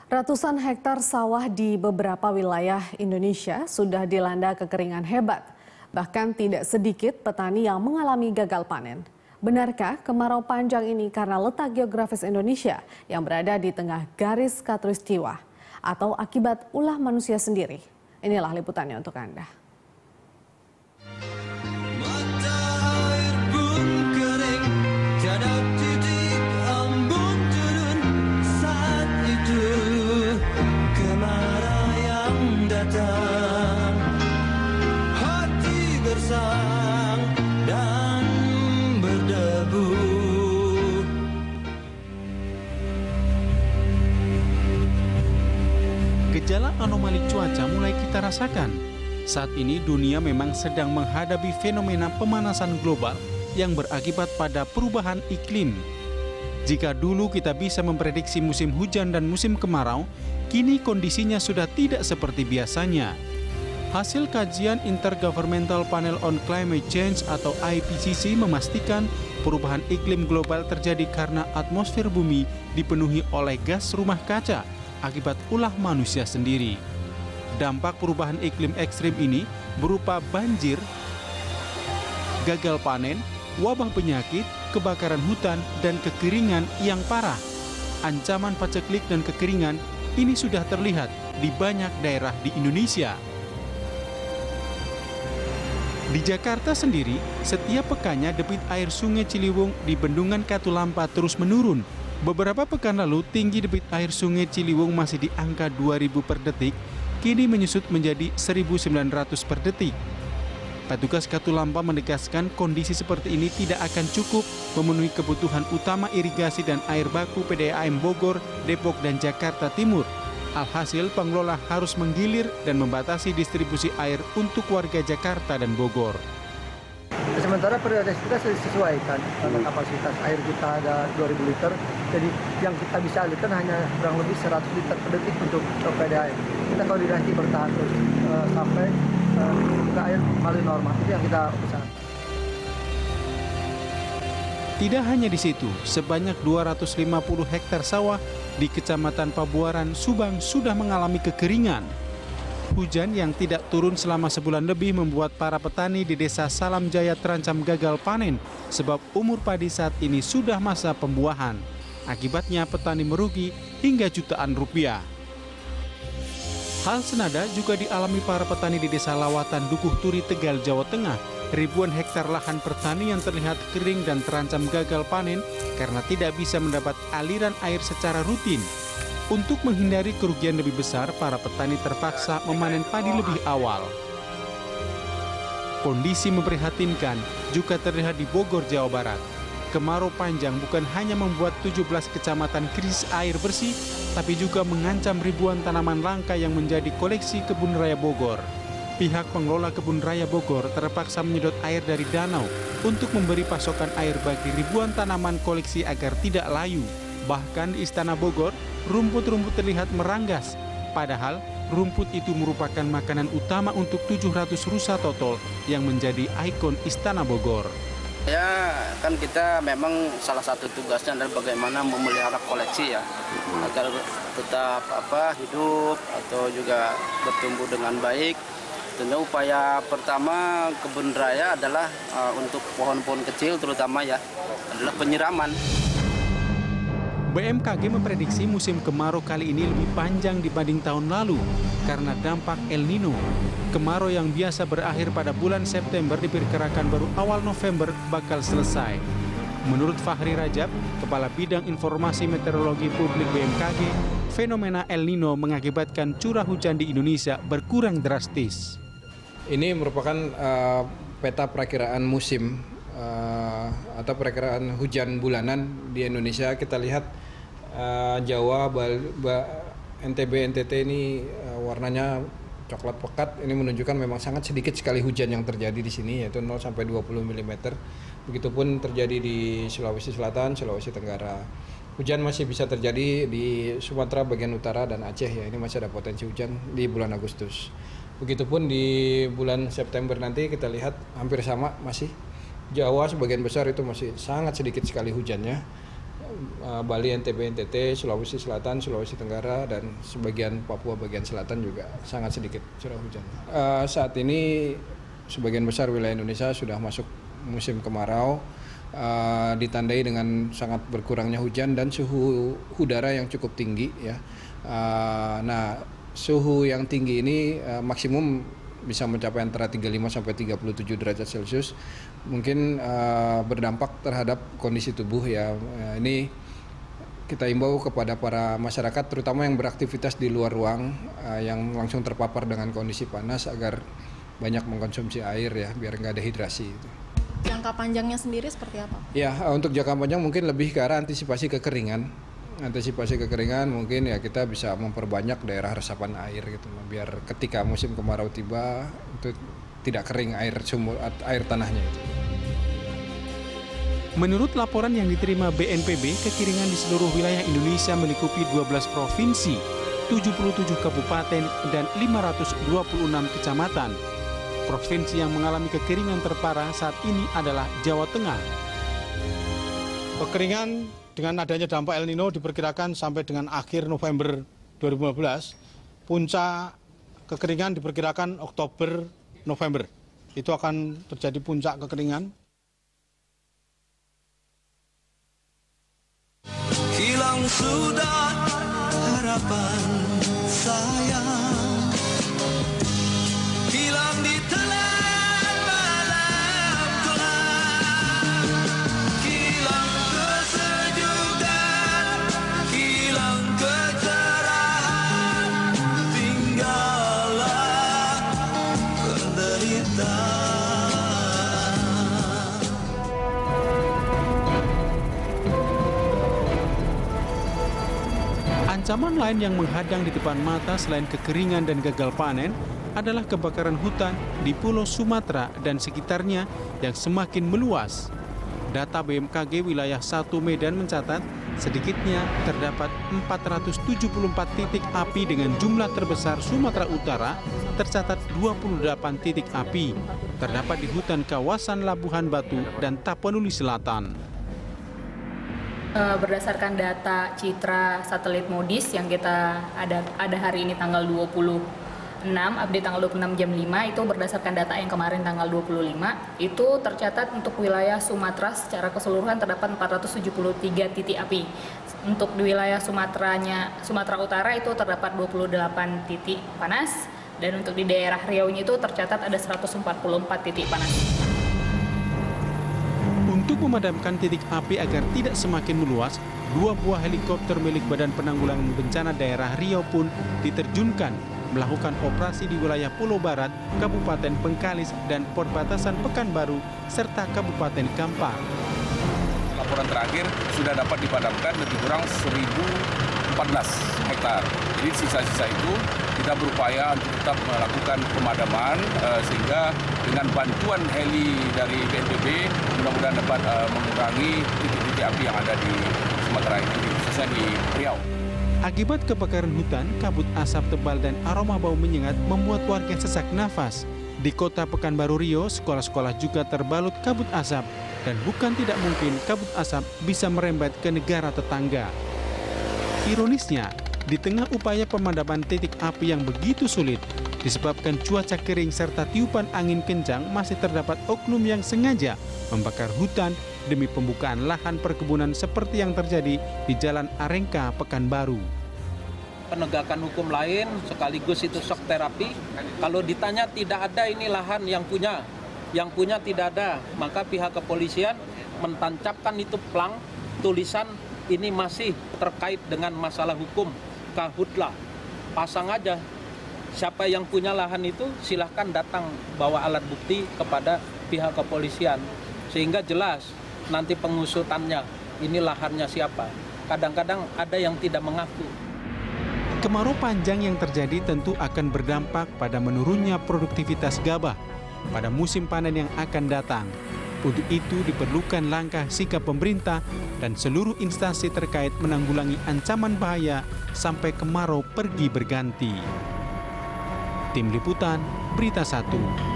Ratusan hektar sawah di beberapa wilayah Indonesia sudah dilanda kekeringan hebat. Bahkan tidak sedikit petani yang mengalami gagal panen. Benarkah kemarau panjang ini karena letak geografis Indonesia yang berada di tengah garis khatulistiwa atau akibat ulah manusia sendiri? Inilah liputannya untuk Anda. Hati gersang dan berdebu. Gejala anomali cuaca mulai kita rasakan. Saat ini dunia memang sedang menghadapi fenomena pemanasan global yang berakibat pada perubahan iklim. Jika dulu kita bisa memprediksi musim hujan dan musim kemarau, kini kondisinya sudah tidak seperti biasanya. Hasil kajian Intergovernmental Panel on Climate Change atau IPCC memastikan perubahan iklim global terjadi karena atmosfer bumi dipenuhi oleh gas rumah kaca akibat ulah manusia sendiri. Dampak perubahan iklim ekstrim ini berupa banjir, gagal panen, wabah penyakit, kebakaran hutan, dan kekeringan yang parah. Ancaman paceklik dan kekeringan ini sudah terlihat di banyak daerah di Indonesia. Di Jakarta sendiri, setiap pekannya debit air Sungai Ciliwung di Bendungan Katulampa terus menurun. Beberapa pekan lalu, tinggi debit air Sungai Ciliwung masih di angka 2.000 per detik, kini menyusut menjadi 1.900 per detik. Petugas Katulampa menegaskan kondisi seperti ini tidak akan cukup memenuhi kebutuhan utama irigasi dan air baku PDAM Bogor, Depok, dan Jakarta Timur. Alhasil, pengelola harus menggilir dan membatasi distribusi air untuk warga Jakarta dan Bogor. Sementara prioritas kita disesuaikan, karena kapasitas air kita ada 2.000 liter, jadi yang kita bisa alirkan hanya kurang lebih 100 liter per detik untuk PDAM. Kita koordinasi bertahan terus sampai ke air kembali normal, itu yang kita usahakan. Tidak hanya di situ, sebanyak 250 hektar sawah di Kecamatan Pabuaran, Subang sudah mengalami kekeringan. Hujan yang tidak turun selama sebulan lebih membuat para petani di Desa Salam Jaya terancam gagal panen sebab umur padi saat ini sudah masa pembuahan. Akibatnya petani merugi hingga jutaan rupiah. Hal senada juga dialami para petani di Desa Lawatan, Dukuh Turi, Tegal, Jawa Tengah. Ribuan hektar lahan pertanian terlihat kering dan terancam gagal panen karena tidak bisa mendapat aliran air secara rutin. Untuk menghindari kerugian lebih besar, para petani terpaksa memanen padi lebih awal. Kondisi memprihatinkan juga terlihat di Bogor, Jawa Barat. Kemarau panjang bukan hanya membuat 17 kecamatan krisis air bersih, tapi juga mengancam ribuan tanaman langka yang menjadi koleksi Kebun Raya Bogor. Pihak pengelola Kebun Raya Bogor terpaksa menyedot air dari danau untuk memberi pasokan air bagi ribuan tanaman koleksi agar tidak layu. Bahkan di Istana Bogor, rumput-rumput terlihat meranggas. Padahal rumput itu merupakan makanan utama untuk 700 rusa totol yang menjadi ikon Istana Bogor. Ya, kan kita memang salah satu tugasnya adalah bagaimana memelihara koleksi ya, agar tetap hidup atau juga bertumbuh dengan baik. Tentu upaya pertama Kebun Raya adalah untuk pohon-pohon kecil terutama ya, adalah penyiraman. BMKG memprediksi musim kemarau kali ini lebih panjang dibanding tahun lalu karena dampak El Nino. Kemarau yang biasa berakhir pada bulan September diperkirakan baru awal November bakal selesai. Menurut Fahri Rajab, Kepala Bidang Informasi Meteorologi Publik BMKG, fenomena El Nino mengakibatkan curah hujan di Indonesia berkurang drastis. Ini merupakan peta perakiraan musim atau perakiraan hujan bulanan di Indonesia. Kita lihat Jawa, NTB, NTT ini warnanya coklat pekat. Ini menunjukkan memang sangat sedikit sekali hujan yang terjadi di sini, yaitu 0 sampai 20 mm. Begitupun terjadi di Sulawesi Selatan, Sulawesi Tenggara. Hujan masih bisa terjadi di Sumatera bagian utara dan Aceh ya. Ini masih ada potensi hujan di bulan Agustus. Begitupun di bulan September nanti kita lihat hampir sama, masih Jawa sebagian besar itu masih sangat sedikit sekali hujannya. Bali, NTB, NTT, Sulawesi Selatan, Sulawesi Tenggara, dan sebagian Papua bagian selatan juga sangat sedikit curah hujan. Saat ini sebagian besar wilayah Indonesia sudah masuk musim kemarau, ditandai dengan sangat berkurangnya hujan dan suhu udara yang cukup tinggi ya. Nah, suhu yang tinggi ini maksimum bisa mencapai antara 35 sampai 37 derajat Celcius, mungkin berdampak terhadap kondisi tubuh ya. Ini kita imbau kepada para masyarakat, terutama yang beraktivitas di luar ruang, yang langsung terpapar dengan kondisi panas, agar banyak mengkonsumsi air ya, biar nggak dehidrasi. Jangka panjangnya sendiri seperti apa? Ya, untuk jangka panjang mungkin lebih ke arah antisipasi kekeringan. Antisipasi kekeringan mungkin ya kita bisa memperbanyak daerah resapan air gitu, biar ketika musim kemarau tiba itu tidak kering air tanahnya itu. Menurut laporan yang diterima BNPB, kekeringan di seluruh wilayah Indonesia melingkupi 12 provinsi, 77 kabupaten, dan 526 kecamatan. Provinsi yang mengalami kekeringan terparah saat ini adalah Jawa Tengah. Kekeringan dengan adanya dampak El Nino diperkirakan sampai dengan akhir November 2015. Puncak kekeringan diperkirakan Oktober-November. Itu akan terjadi puncak kekeringan. Hilang sudah harapan saya, hilang di telan malam gelap, hilang kesejukan, hilang kecerahan, tinggallah penderitaan. Ancaman lain yang menghadang di depan mata selain kekeringan dan gagal panen adalah kebakaran hutan di Pulau Sumatera dan sekitarnya yang semakin meluas. Data BMKG wilayah 1 Medan mencatat sedikitnya terdapat 474 titik api dengan jumlah terbesar Sumatera Utara, tercatat 28 titik api terdapat di hutan kawasan Labuhan Batu dan Tapanuli Selatan. Berdasarkan data citra satelit Moody's yang kita ada hari ini tanggal 26, update tanggal 26 jam 5, itu berdasarkan data yang kemarin tanggal 25, itu tercatat untuk wilayah Sumatera secara keseluruhan terdapat 473 titik api. Untuk di wilayah Sumatera Utara itu terdapat 28 titik panas, dan untuk di daerah Riau-nya itu tercatat ada 144 titik panas. Untuk memadamkan titik api agar tidak semakin meluas, 2 buah helikopter milik Badan Penanggulangan Bencana Daerah Riau pun diterjunkan melakukan operasi di wilayah Pulau Barat, Kabupaten Bengkalis, dan perbatasan Pekanbaru, serta Kabupaten Kampar. Laporan terakhir sudah dapat dipadamkan lebih kurang 1.014 hektar. Jadi sisa-sisa itu kita berupaya untuk tetap melakukan pemadaman, sehingga dengan bantuan heli dari BNPB mudah-mudahan dapat mengurangi titik-titik api yang ada di Sumatera ini, khususnya di Riau. Akibat kebakaran hutan, kabut asap tebal dan aroma bau menyengat membuat warga sesak nafas. Di kota Pekanbaru Riau, sekolah-sekolah juga terbalut kabut asap, dan bukan tidak mungkin kabut asap bisa merembet ke negara tetangga. Ironisnya, di tengah upaya pemadaman titik api yang begitu sulit, disebabkan cuaca kering serta tiupan angin kencang, masih terdapat oknum yang sengaja membakar hutan demi pembukaan lahan perkebunan seperti yang terjadi di Jalan Arengka, Pekanbaru. Penegakan hukum lain sekaligus itu shock terapi. Kalau ditanya tidak ada ini lahan yang punya tidak ada, maka pihak kepolisian mentancapkan itu plang tulisan ini masih terkait dengan masalah hukum, kahutlah, pasang aja. Siapa yang punya lahan itu silahkan datang bawa alat bukti kepada pihak kepolisian, sehingga jelas nanti pengusutannya ini lahannya siapa. Kadang-kadang ada yang tidak mengaku. Kemarau panjang yang terjadi tentu akan berdampak pada menurunnya produktivitas gabah pada musim panen yang akan datang. Untuk itu diperlukan langkah sikap pemerintah dan seluruh instansi terkait menanggulangi ancaman bahaya sampai kemarau pergi berganti. Tim Liputan, Berita 1.